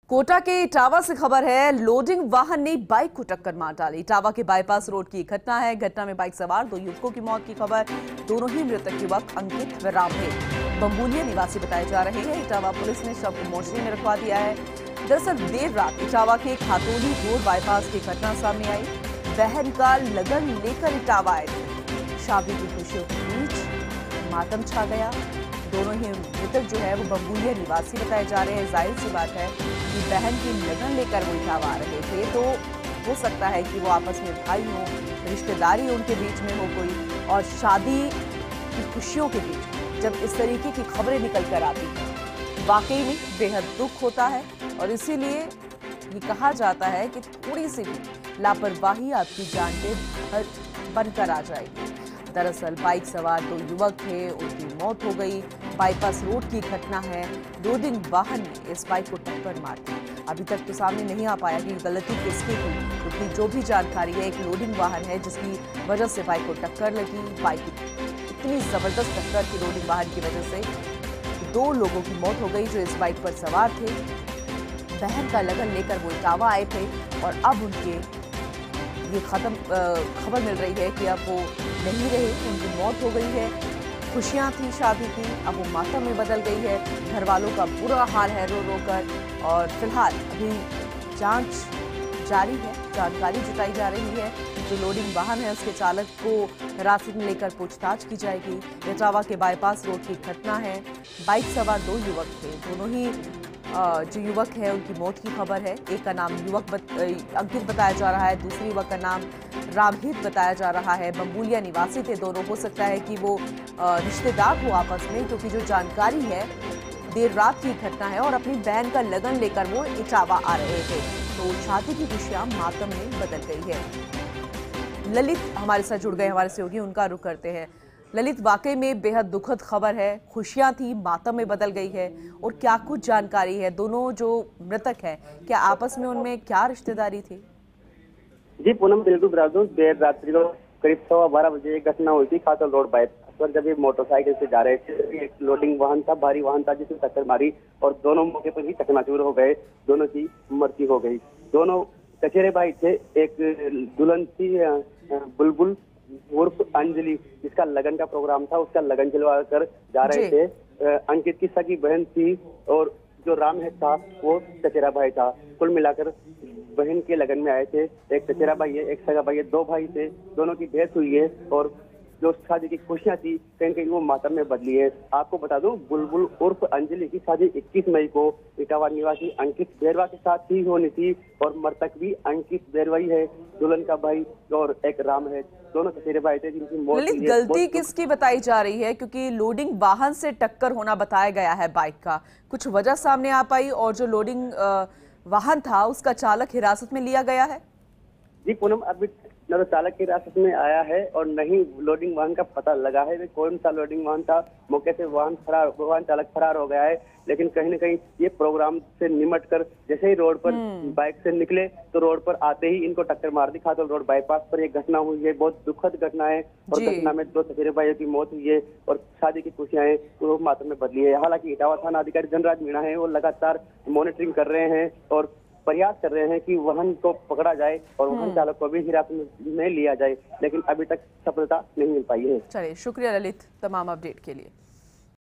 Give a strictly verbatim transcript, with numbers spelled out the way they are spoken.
कोटा के इटावा से खबर है। लोडिंग वाहन ने बाइक को टक्कर मार डाली। इटावा के बाईपास रोड की घटना है। घटना में बाइक सवार दो युवकों की मौत की खबर। दोनों ही मृतक युवक अंकित व रामदेव बम्बूलिया निवासी बताए जा रहे हैं। इटावा पुलिस ने शव को मोर्चरी में रखवा दिया है। दरअसल देर रात इटावा के खातोली रोड बाईपास की घटना सामने आई। बहन का लगन लेकर इटावा आए थे। शादी की खुशियों के बीच मातम छा गया। दोनों ही मृतक जो है वो बम्बूलिया निवासी बताए जा रहे हैं। जाहिर सी बात है कि बहन की लगन लेकर वो इटावा आ रहे थे, तो हो सकता है कि वो आपस में भाई हो, रिश्तेदारी उनके बीच में हो कोई, और शादी की खुशियों के बीच जब इस तरीके की खबरें निकल कर आती हैं वाकई में बेहद दुख होता है। और इसीलिए ये कहा जाता है कि थोड़ी सी भी लापरवाही आपकी जान पे बनकर आ जाएगी। दरअसल बाइक सवार दो युवक थे, उनकी मौत हो गई। बाईपास रोड की घटना है। लोडिंग वाहन ने इस बाइक को टक्कर मार दी। अभी तक तो सामने नहीं आ पाया कि गलती किसकी हुई, क्योंकि जो भी जानकारी है एक लोडिंग वाहन है जिसकी वजह से बाइक को टक्कर लगी। बाइक इतनी जबरदस्त टक्कर की लोडिंग वाहन की वजह से दो लोगों की मौत हो गई जो इस बाइक पर सवार थे। बहन का लगन लेकर वो इटावा आए थे और अब उनके ये खत्म खबर मिल रही है कि अब वो नहीं रहे, उनकी मौत हो गई है। खुशियां थी शादी की, अब वो मातम में बदल गई है। घर वालों का बुरा हाल है रो रो कर। और फिलहाल अभी जांच जारी है, जानकारी जुटाई जा रही है। जो लोडिंग वाहन है उसके चालक को हिरासत में लेकर पूछताछ की जाएगी। इटावा के बाईपास रोड की घटना है। बाइक सवार दो युवक थे, दोनों ही जो युवक है उनकी मौत की खबर है। एक का नाम युवक बत, अंकित बताया जा रहा है, दूसरे युवक का नाम रामहित बताया जा रहा है। बम्बूलिया निवासी थे दोनों। हो सकता है कि वो रिश्तेदार हो आपस में, क्योंकि जो जानकारी है देर रात की घटना है और अपनी बहन का लगन लेकर वो इटावा आ रहे थे, तो शादी की खुशियां मातम में बदल गई है। ललित हमारे साथ जुड़ गए, हमारे सहयोगी, उनका रुख करते हैं। ललित, वाकई में बेहद दुखद खबर है। खुशियां थी, मातम में बदल गई है, और क्या कुछ जानकारी है? दोनों जो मृतक है, क्या आपस में उनमें क्या रिश्तेदारी थी? जी पूनम, बिल्कुल बता दूं, देर रात्रि को करीब सवा बारह बजे एक घटना हुई थी खातोल रोड बाईपास पर। जब ये मोटरसाइकिल से जा रहे थे, एक लोडिंग वाहन था, भारी वाहन था, जिसने टक्कर मारी और दोनों मौके पर ही चकनाचूर हो गए। दोनों की मृत्यु हो गई। दोनों चचेरे भाई थे। एक दुल्हन थी बुलबुल उर्फ अंजलि, जिसका लगन का प्रोग्राम था, उसका लगन चलवा कर जा रहे थे। अंकित की सगी बहन थी और जो रामहित था वो चचेरा भाई था। कुल मिलाकर बहन के लगन में आए थे। एक चचेरा भाई है, एक सगा भाई है, दो भाई थे। दोनों की डेथ हुई है और जो शादी की खुशियां थी कहीं कहीं वो मातम में बदली है। आपको बता दूं, बुलबुल उर्फ अंजलि की शादी इक्कीस मई को इटावा निवासी अंकित बेरवा के साथ ही होनी थी और मृतक भी अंकित बेरवा ही है। दुल्हन का भाई और एक राम है, दोनों चचेरे भाई थे जिनकी मौत हुई है। गलती किसकी बताई जा रही है? क्योंकि लोडिंग वाहन से टक्कर होना बताया गया है बाइक का, कुछ वजह सामने आ पाई? और जो लोडिंग वाहन था उसका चालक हिरासत में लिया गया है? जी पूनम, अभी न तो चालक की हिरासत में आया है और नहीं लोडिंग वाहन का पता लगा है कौन सा लोडिंग वाहन था। मौके से वाहन फरार वाहन चालक फरार हो गया है। लेकिन कहीं न कहीं ये प्रोग्राम से निमट कर जैसे ही रोड पर बाइक से निकले तो रोड पर आते ही इनको टक्कर मार दी। खातोल रोड बाईपास पर एक घटना हुई है, बहुत दुखद घटना है। और घटना में दो चचेरे भाइयों की मौत हुई है और शादी की खुशियां वो मातम में बदली है। हालांकि इटावा थाना अधिकारी धनराज मीणा है, वो लगातार मॉनिटरिंग कर रहे हैं और प्रयास कर रहे हैं कि वाहन को पकड़ा जाए और वाहन चालक को भी हिरासत में लिया जाए, लेकिन अभी तक सफलता नहीं मिल पाई है। चलिए, शुक्रिया ललित तमाम अपडेट के लिए।